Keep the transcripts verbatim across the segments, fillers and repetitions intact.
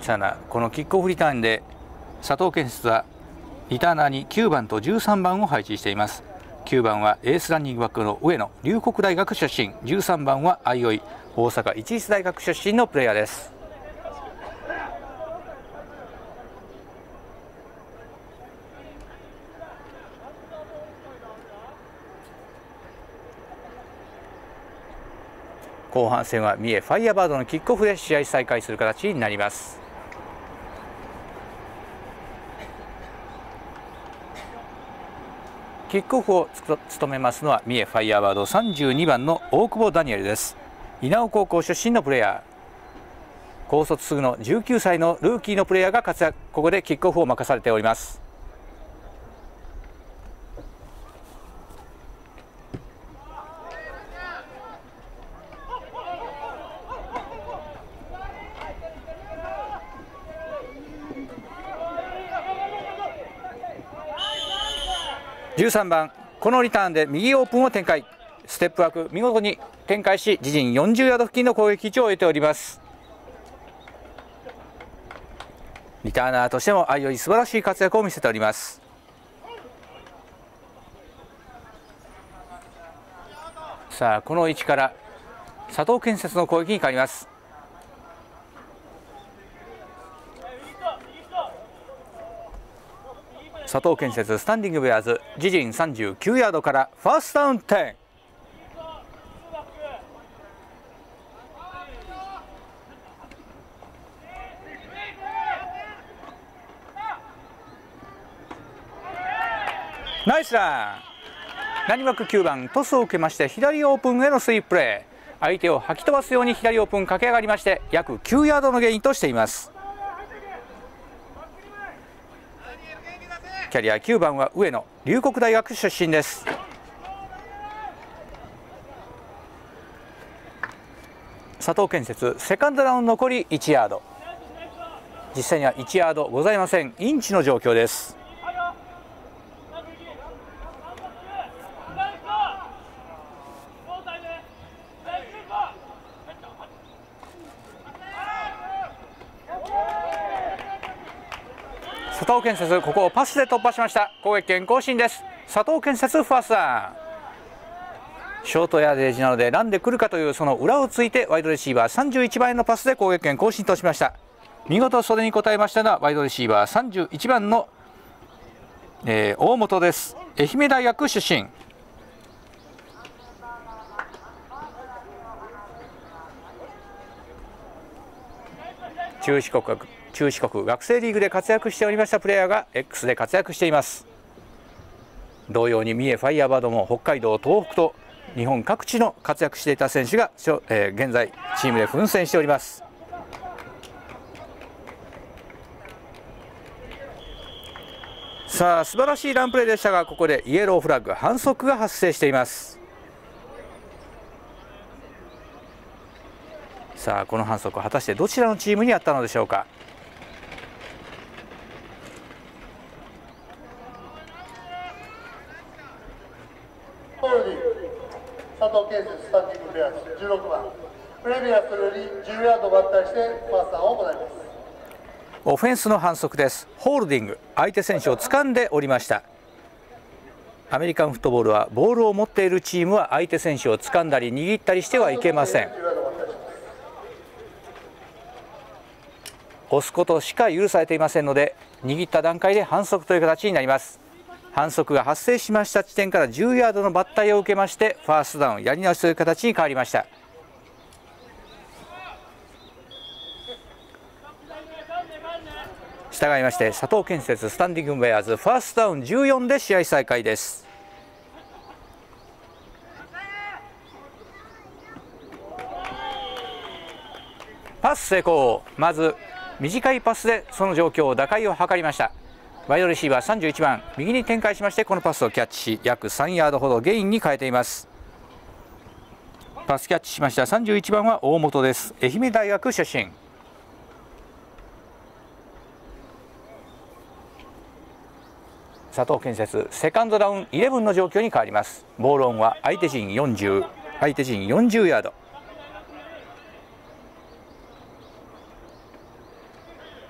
さあこのキックオフリターンで佐藤建設はリターナーにきゅうばんとじゅうさんばんを配置しています。きゅうばんはエースランニングバックの上野、龍谷大学出身、じゅうさんばんは相生、大阪市立大学出身のプレイヤーです。後半戦は三重ファイヤーバードのキックオフで試合再開する形になります。キックオフを務めますのは三重ファイヤーバードさんじゅうにばんの大久保ダニエルです。稲尾高校出身のプレイヤー、高卒すぐのじゅうきゅうさいのルーキーのプレイヤーが活躍、ここでキックオフを任されております。じゅうさんばん、このリターンで右オープンを展開、ステップワーク見事に展開し、自陣よんじゅうヤード付近の攻撃位置を得ております。リターナーとしても相生素晴らしい活躍を見せております。さあこの位置から佐藤建設の攻撃に変わります。佐藤建設スタンディングベアーズ、自陣さんじゅうきゅうヤードからファーストダウンじゅう。ナイスラン。ランニバックきゅうばん、トスを受けまして左オープンへのスイーププレー、相手を吐き飛ばすように左オープン駆け上がりまして約きゅうヤードのゲインとしています。キャリアきゅうばんは上野、龍谷大学出身です。佐藤建設セカンドラウンド残りいちヤード、実際にはいちヤードございません。インチの状況です。佐藤建設ここをパスで突破しました。攻撃権更新です。佐藤建設ファーストダウン、ショートヤーデージなのでランで来るかというその裏をついてワイドレシーバーさんじゅういちばんへのパスで攻撃権更新としました。見事袖に応えましたのはワイドレシーバーさんじゅういちばんの、えー、大本です。愛媛大学出身。中四国中四国学生リーグで活躍しておりましたプレイヤーが X で活躍しています。同様に三重ファイヤーバードも北海道東北と日本各地の活躍していた選手が、えー、現在チームで奮戦しております。さあ素晴らしいランプレーでしたが、ここでイエローフラッグ、反則が発生しています。さあこの反則果たしてどちらのチームにあったのでしょうか。 佐藤建設スタンディングベアーズじゅうろくばん、プレビアスよりじゅうヤード合体してファーストダウンを行います。 オフェンスの反則です。ホールディング、相手選手を掴んでおりました。アメリカンフットボールはボールを持っているチームは相手選手を掴んだり握ったりしてはいけません。押すことしか許されていませんので、握った段階で反則という形になります。反則が発生しました地点からじゅうヤードのバッタイを受けましてファーストダウンやり直しという形に変わりました。従いまして佐藤建設スタンディングベアーズファーストダウンじゅうよんで試合再開です。パス成功。まず短いパスでその状況を打開を図りました。ワイドレシーバーさんじゅういちばん、右に展開しましてこのパスをキャッチし約さんヤードほどゲインに変えています。パスキャッチしましたさんじゅういちばんは大本です。愛媛大学出身。佐藤建設セカンドダウンじゅういちの状況に変わります。ボールオンは相手陣よんじゅう、相手陣よんじゅうヤード。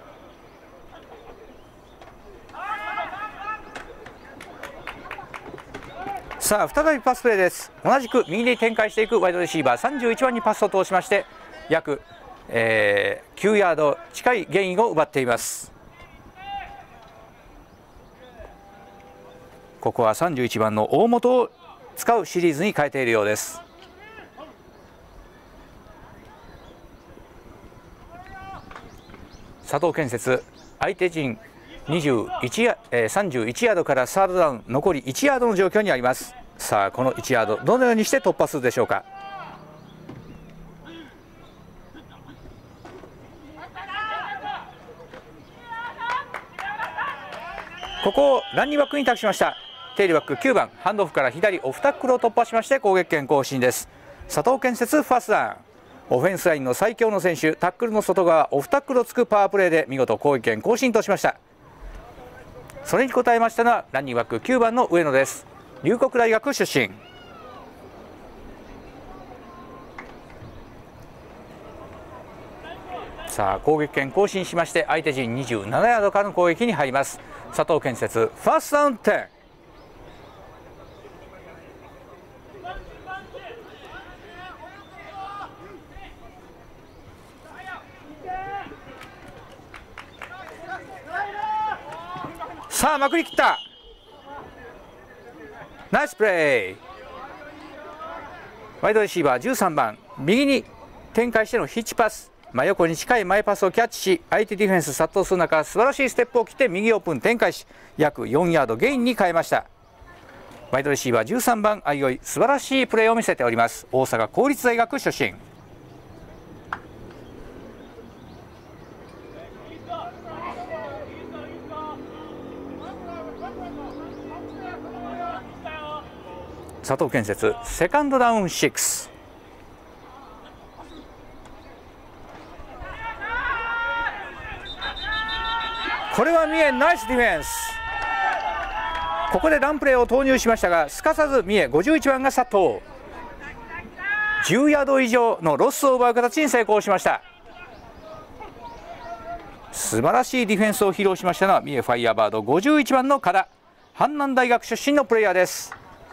さあ再びパスプレーです。同じく右に展開していくワイドレシーバーさんじゅういちばんにパスを通しまして約、えー、きゅうヤード近いゲインを奪っています。ここはさんじゅういちばんの大本を使うシリーズに変えているようです。佐藤建設、相手陣にじゅういちや、えー、さんじゅういちヤードからサードダウン残りいちヤードの状況にあります。さあこのいちヤードどのようにして突破するでしょうか。ここをランニングバックに託しました。テイルバックきゅうばん、ハンドオフから左オフタックルを突破しまして攻撃権更新です。佐藤建設ファーストダウン、オフェンスラインの最強の選手、タックルの外側オフタックルをつくパワープレーで見事攻撃権更新としました。それに応えましたのはランニングバックきゅうばんの上野です。龍谷大学出身。さあ攻撃権更新しまして相手陣にじゅうななヤードからの攻撃に入ります。佐藤建設ファーストダウンじゅう。さあまくりきった、ナイスプレー。ワイドレシーバーじゅうさんばん、右に展開してのヒッチパス、真横に近い前パスをキャッチし相手ディフェンス殺到する中素晴らしいステップを切って右オープン展開し約よんヤードゲインに変えました。ワイドレシーバーじゅうさんばん相生、素晴らしいプレーを見せております。大阪公立大学出身。佐藤建設セカンドダウンろく。これは三重ナイスディフェンス。ここでランプレーを投入しましたがすかさず三重ごじゅういちばんが殺到、じゅうヤード以上のロスを奪う形に成功しました。素晴らしいディフェンスを披露しましたのは三重ファイヤーバードごじゅういちばんの加田、阪南大学出身のプレイヤーです。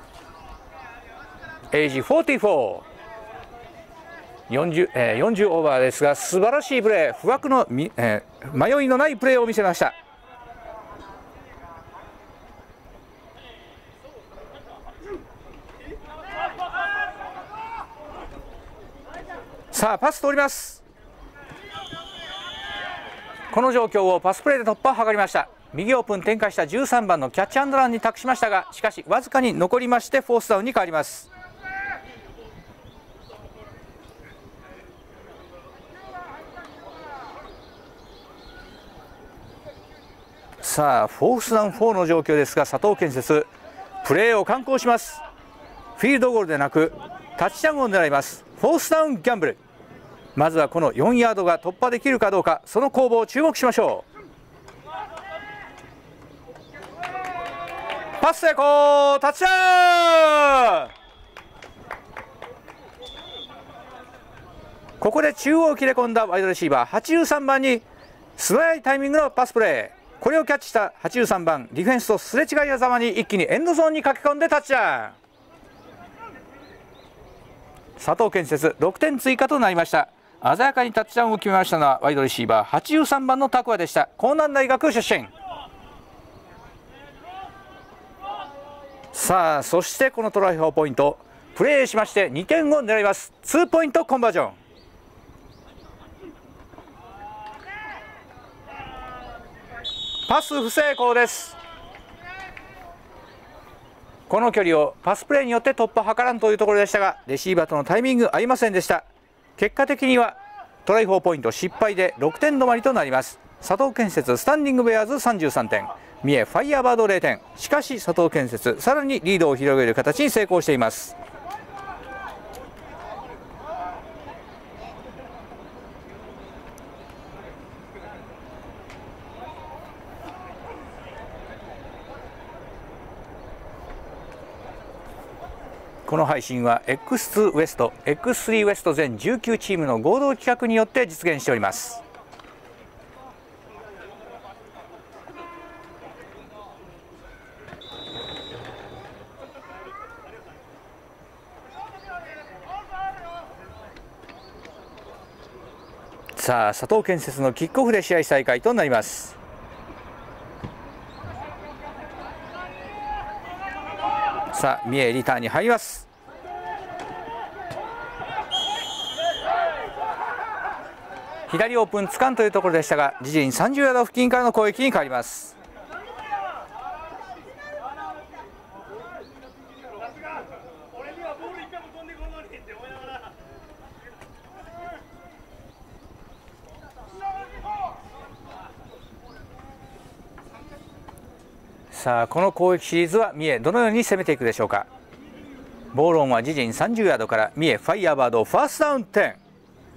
エイジよんじゅうよん、よんじゅう、えー、よんじゅうオーバーですが素晴らしいプレー、不惑の、えー、迷いのないプレーを見せました。さあパス通ります。この状況をパスプレーで突破を図りました。右オープン展開したじゅうさんばんのキャッチアンドランに託しましたがしかしわずかに残りましてフォースダウンに変わります。さあフォースダウンよんの状況ですが佐藤建設プレーを敢行します。フィールドゴールでなくタッチダウンを狙います。フォースダウンギャンブル、まずはこのよんヤードが突破できるかどうか、その攻防を注目しましょう。パス成功、タッチダウン。ここで中央を切れ込んだワイドレシーバーはちじゅうさんばんに素早いタイミングのパスプレー、これをキャッチしたはちじゅうさんばんディフェンスとすれ違いざまに一気にエンドゾーンに駆け込んでタッチダウン。佐藤建設ろくてん追加となりました。鮮やかにタッチダウンを決めましたのはワイドレシーバーはちじゅうさんばんの拓也でした。江南大学出身。さあそしてこのトライフォーポイントプレーしましてにてんを狙います。ツーポイントコンバージョン。パス不成功です。この距離をパスプレーによって突破図らんというところでしたがレシーバーとのタイミング合いませんでした。結果的にはトライフォーポイント失敗でろくてん止まりとなります。佐藤建設スタンディングベアーズさんじゅうさんてん、三重ファイヤーバードれいてん。しかし佐藤建設さらにリードを広げる形に成功しています。この配信は エックスツー ウエスト、エックススリー ウエスト全じゅうきゅうチームの合同企画によって実現しております。 さあ佐藤建設のキックオフで試合再開となります。さあ三重リターンに入ります。左オープンつかんというところでしたが、自陣さんじゅうヤード付近からの攻撃に変わります。さあこの攻撃シリーズは三重どのように攻めていくでしょうか。ボールオンは自陣さんじゅうヤードから三重ファイヤーバードファーストダウンテン。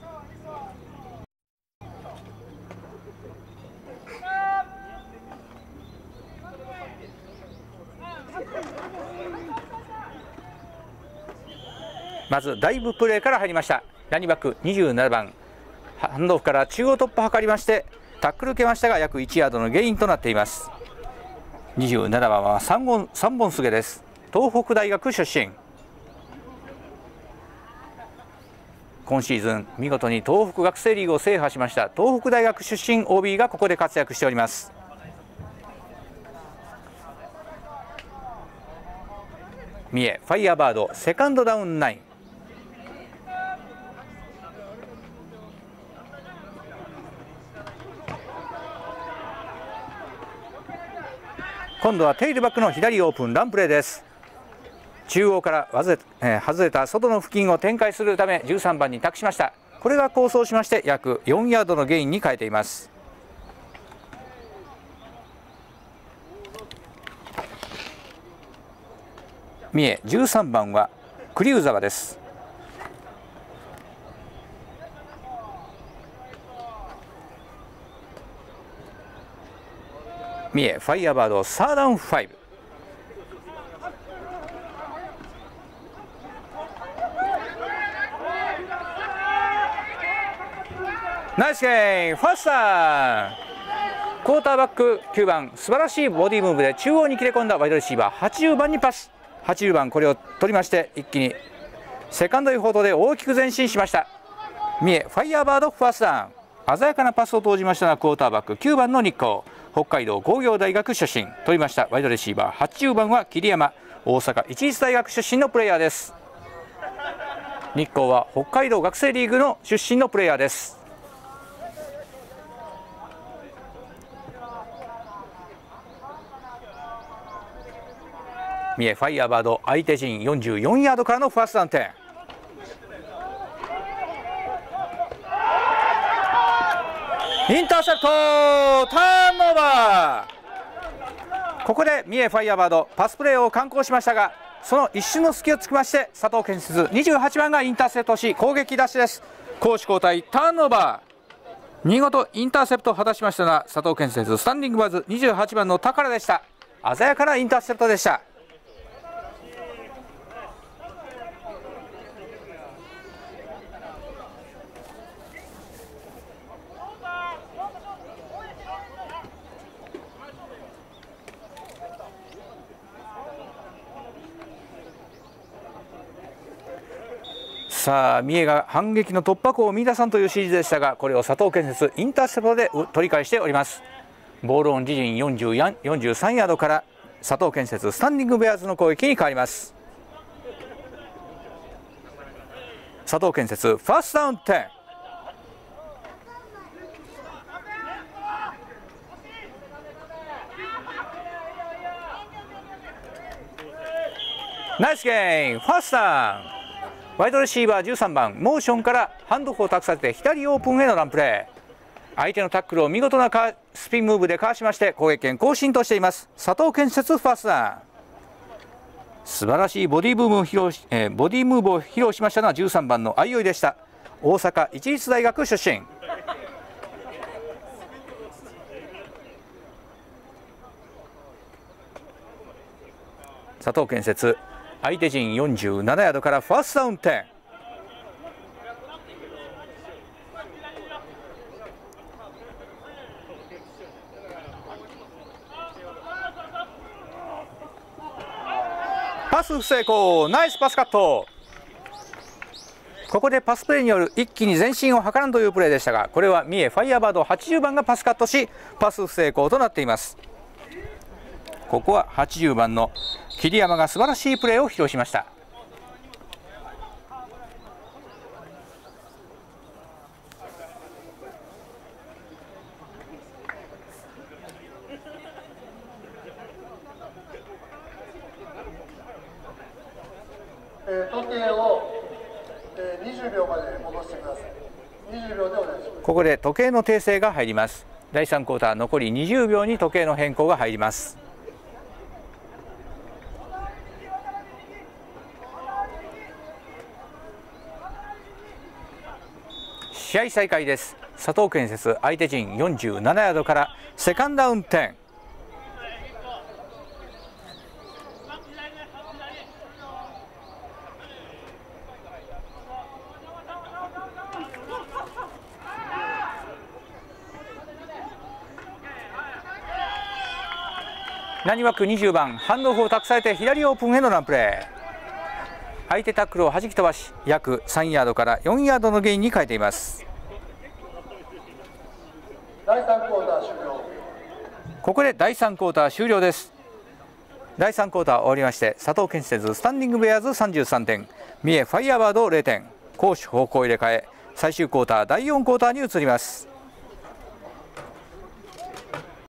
まずダイブプレーから入りました。ランニングバックにじゅうななばん、ハンドオフから中央突破を図りましてタックル受けましたが約いちヤードのゲインとなっています。にじゅうななばんは三本三本菅です。東北大学出身。今シーズン見事に東北学生リーグを制覇しました東北大学出身 オービー がここで活躍しております。三重ファイヤーバードセカンドダウンナイン。今度はテイルバックの左オープンランプレーです。中央からわず、えー、外れた外の付近を展開するためじゅうさんばんに託しました。これが構想しまして約よんヤードのゲインに変えています。三重じゅうさんばんは栗生沢です。三重ファイヤーバードサーダウンファイブ。ナイスゲームファースター。クォーターバックきゅうばん、素晴らしいボディムーブで中央に切れ込んだワイドレシーバーはちじゅうばんにパス。はちじゅうばんこれを取りまして一気にセカンドへ報道で大きく前進しました。三重ファイヤーバードファーストダウン。鮮やかなパスを投じましたがクォーターバックきゅうばんの日光、北海道工業大学出身、取りましたワイドレシーバーはちじゅうばんは桐山、大阪市立大学出身のプレイヤーです。日光は北海道学生リーグの出身のプレイヤーです。三重ファイヤーバード相手陣よんじゅうよんヤードからのファーストダウンテン。インターセプトターンオーバー。ここで三重ファイヤーバードパスプレーを敢行しましたが、その一瞬の隙をつきまして佐藤建設にじゅうはちばんがインターセプトし攻撃出しです。攻守交代ターンオーバー。見事インターセプトを果たしましたが佐藤建設スタンディングバズにじゅうはちばんの宝でした。鮮やかなインターセプトでした。さあ三重が反撃の突破口を見出さんという指示でしたが、これを佐藤建設インターセプトで取り返しております。ボールオン自陣よんじゅうさんヤードから佐藤建設スタンディングベアーズの攻撃に変わります。佐藤建設ファーストダウンテン。ナイスゲームファーストダウン。ワイドレシーバーじゅうさんばん、モーションからハンドオフを託されて左オープンへのランプレー。相手のタックルを見事なスピンムーブでかわしまして攻撃権更新としています佐藤建設ファーストダウン。素晴らしいボディーブームを披露し、えー、ボディームーブを披露しましたのはじゅうさんばんの相生でした。大阪市立大学出身。佐藤建設相手陣よんじゅうななヤードからファーストダウンテン。パス不成功、ナイスパスカット。 ここでパスプレーによる一気に前進を図らんというプレーでしたが、これは三重ファイヤーバードはちじゅうばんがパスカットしパス不成功となっています。ここははちじゅうばんの桐山が素晴らしいプレーを披露しました。 えー、時計を、えー、にじゅうびょうまで戻してください。にじゅうびょうでお願いします。 ここで時計の訂正が入ります。だいさんクォーター残りにじゅうびょうに時計の変更が入ります。試合再開です。佐藤建設相手陣よんじゅうななヤードからセカンドダウンじゅう。何枠にじゅうばん、ハンドオフを託されて左オープンへのランプレー。相手タックルを弾き飛ばし約さんヤードからよんヤードのゲインに変えています。 だいさんクォーター終了。 ここでだいさんクォーター終了です。だいさんクォーター終わりまして、佐藤建設スタンディングベアーズさんじゅうさんてん、三重ファイヤーバードゼロてん、攻守方向入れ替え、最終クォーターだいよんクォーターに移ります。